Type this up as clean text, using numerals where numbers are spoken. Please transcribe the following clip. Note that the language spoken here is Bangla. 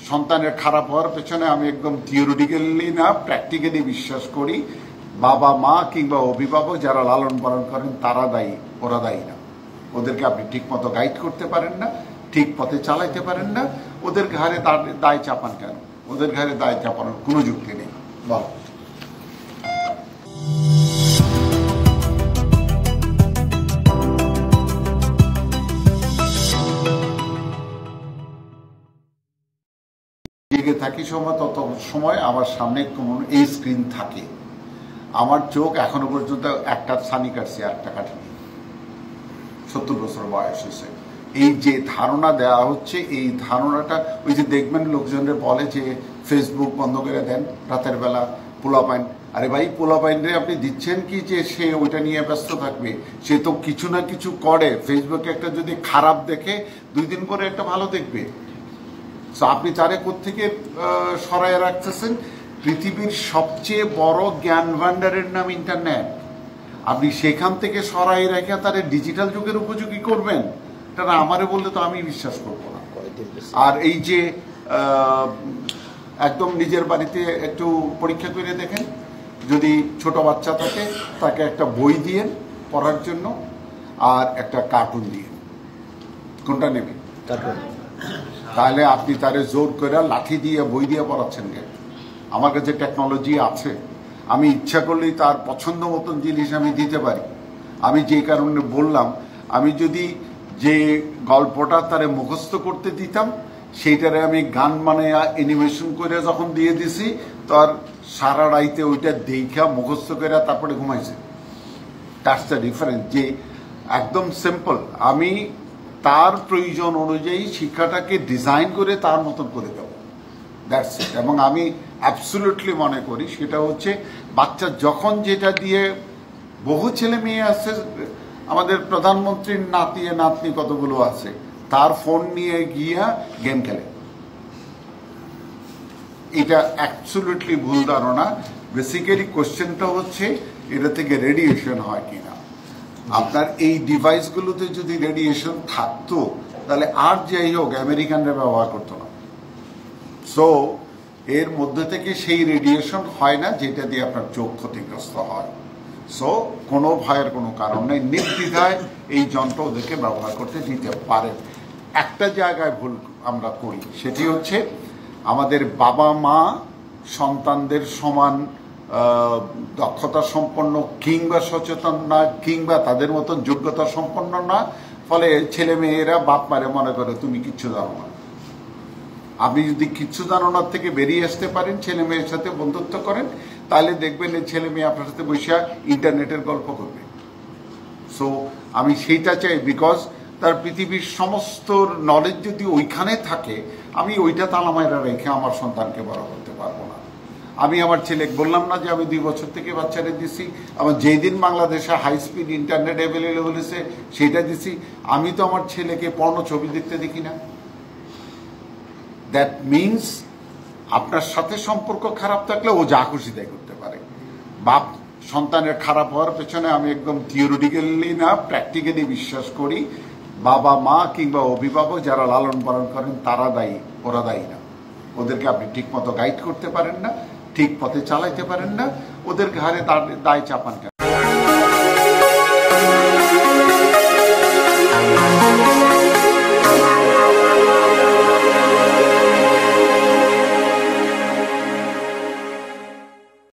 সন্তানের খারাপ হওয়ার পেছনে আমি একদম থিওরিটিক্যালি না প্র্যাকটিক্যালি বিশ্বাস করি বাবা মা কিংবা অভিভাবক যারা লালন পালন করেন তারা দায়ী, ওরা দায়ী না। ওদেরকে আপনি ঠিক মতো গাইড করতে পারেন না, ঠিক পথে চালাইতে পারেন না, ওদের ঘাড়ে তার দায় চাপান কেন? ওদের ঘাড়ে দায় চাপানোর কোনো যুক্তি নেই। বল জেগে থাকি সময় তত সময় আমার সামনে এই স্ক্রিন থাকে। আমার চোখ এখনো পর্যন্ত একটা ছানি কাটছে, একটা কাটেনি। 70 বছর বয়স হয়েছে। এই যে ধারণা দেওয়া হচ্ছে, এই ধারণাটা ওই যে দেখবেন লোকজনের বলে যে ফেসবুক বন্ধ করে দেন রাতের বেলা, পোলাপাইন। আরে ভাই, পোলাপাইনরে আপনি দিচ্ছেন কি যে সে ওইটা নিয়ে ব্যস্ত থাকবে? সে তো কিছু না কিছু করে। ফেসবুকে একটা যদি খারাপ দেখে 2 দিন পরে একটা ভালো দেখবে। তো আপনি তারে কোত্থেকে সরাইয়া রাখতেছেন? পৃথিবীর সবচেয়ে বড় জ্ঞান ভান্ডারের নাম ইন্টারনেট। আপনি সেখান থেকে সরাই রেখে তারে ডিজিটাল যুগের উপযোগী করবেন, এটা আমারে বললে তো আমি বিশ্বাস করবো না। আর এই যে একদম নিজের বাড়িতে একটু পরীক্ষা করে দেখেন, যদি ছোট বাচ্চা থাকে তাকে একটা বই দিয়ে পড়ার জন্য আর একটা কার্টুন দিয়ে, কোনটা নেবে? তাহলে আপনি তারে জোর করে লাঠি দিয়ে বই দিয়ে পড়াচ্ছেন কেন? আমার কাছে টেকনোলজি আছে, আমি ইচ্ছা করলেই তার পছন্দ মতন জিনিস আমি দিতে পারি। আমি যে কারণে বললাম, আমি যদি যে গল্পটা তারে মুখস্থ করতে দিতাম সেইটারে আমি গান বানাইয়া অ্যানিমেশন করে যখন দিয়ে দিছি, তার সারা রাইতে ওইটা দেখা মুখস্থ করে তারপরে ঘুমাইছে। That's the difference. যে একদম সিম্পল, আমি তার প্রয়োজন অনুযায়ী শিক্ষাটাকে ডিজাইন করে তার মতন করে দেব, দ্যাটস ইট। এবং আমি অ্যাবসলিউটলি মনে করি সেটা হচ্ছে বাচ্চা যখন যেটা দিয়ে, বহু ছেলে মেয়ে আছে, আমাদের প্রধানমন্ত্রীর নাতি নাতনি কতগুলো আছে, তার ফোন নিয়ে গিয়া গেম খেলে। এটা অ্যাবসলিউটলি ভুল ধারণা। বেসিক্যালি কোশ্চেনটা হচ্ছে এটা থেকে রেডিয়েশন হয় কিনা। আপনার এই ডিভাইসগুলোতে যদি রেডিয়েশন থাকতো তাহলে আর যাই হোক আমেরিকানরা ব্যবহার করতো না। সো এর মধ্যে থেকে সেই রেডিয়েশন হয় না যেটা দিয়ে আপনার চোখ ক্ষতিগ্রস্ত হয়। সো কোনো ভয়ের কোনো কারণ নেই, নির্দ্বিধায় এই যন্ত্র ওদেরকে ব্যবহার করতে দিতে পারেন। একটা জায়গায় ভুল আমরা করি, সেটি হচ্ছে আমাদের বাবা মা সন্তানদের সমান দক্ষতা সম্পন্ন কিংবা সচেতন না, কিংবা তাদের মতন যোগ্যতা সম্পন্ন না। ফলে ছেলে মেয়েরা বাপ মারে মনে করে তুমি কিচ্ছু জানো না। আপনি যদি কিচ্ছু জানানোর থেকে বেরিয়ে আসতে পারেন, ছেলে মেয়ের সাথে বন্ধুত্ব করেন, তাহলে দেখবেন এই ছেলে মেয়ে আপনার সাথে বসে ইন্টারনেটের গল্প করবে। সো আমি সেইটা চাই, বিকজ তার পৃথিবীর সমস্ত নলেজ যদি ওইখানে থাকে, আমি ওইটা তালামাইরা রেখে আমার সন্তানকে বড় করতে পারবো না। আমি আমার ছেলেকে বললাম না যে আমি 2 বছর থেকে বাচ্চারে দিছি, আমার যেই দিন বাংলাদেশে হাই স্পিড ইন্টারনেট অ্যাভেলেবল হয়েছে সেটা দিছি। আমি তো আমার ছেলেকে পর্ণ ছবি দেখতে দেখি না। দ্যাট মিনস আপনার সাথে সম্পর্ক খারাপ থাকলে ও যা খুশি তাই করতে পারে। বাপ সন্তানের খারাপ হওয়ার পেছনে আমি একদম থিওরিটিক্যালি না প্র্যাকটিক্যালি বিশ্বাস করি বাবা মা কিংবা অভিভাবক যারা লালন পালন করেন তারা দায়ী, ওরা দায়ী না। ওদেরকে আপনি ঠিক মতো গাইড করতে পারেন না, ঠিক পথে চালাইতে পারেন না, ওদের ঘাড়ে তার দায় চাপান কেন?